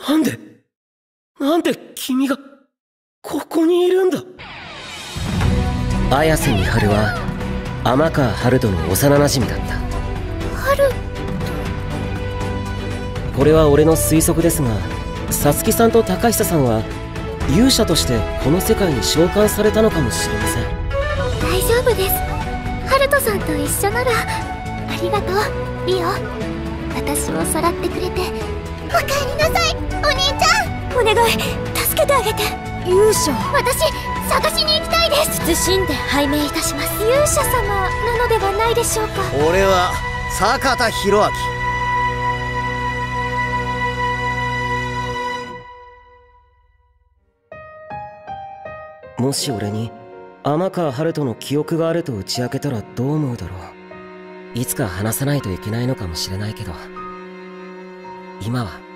なんで君がここにいるんだ。綾瀬美晴は天川春人の幼なじみだった。 春。 これは俺の推測ですが、皐月さんと高久さんは勇者としてこの世界に召喚されたのかもしれません。 大丈夫です。春人さんと一緒なら。ありがとうリオ。私をさらってくれて。おかえりなさいお兄ちゃん。お願い助けてあげて。勇者。私探しに行きたいです。謹んで拝命いたします。勇者様なのではないでしょうか。 俺は坂田博明。もし俺に天川春人の記憶があると打ち明けたらどう思うだろう。いつか話さないといけないのかもしれないけど、今は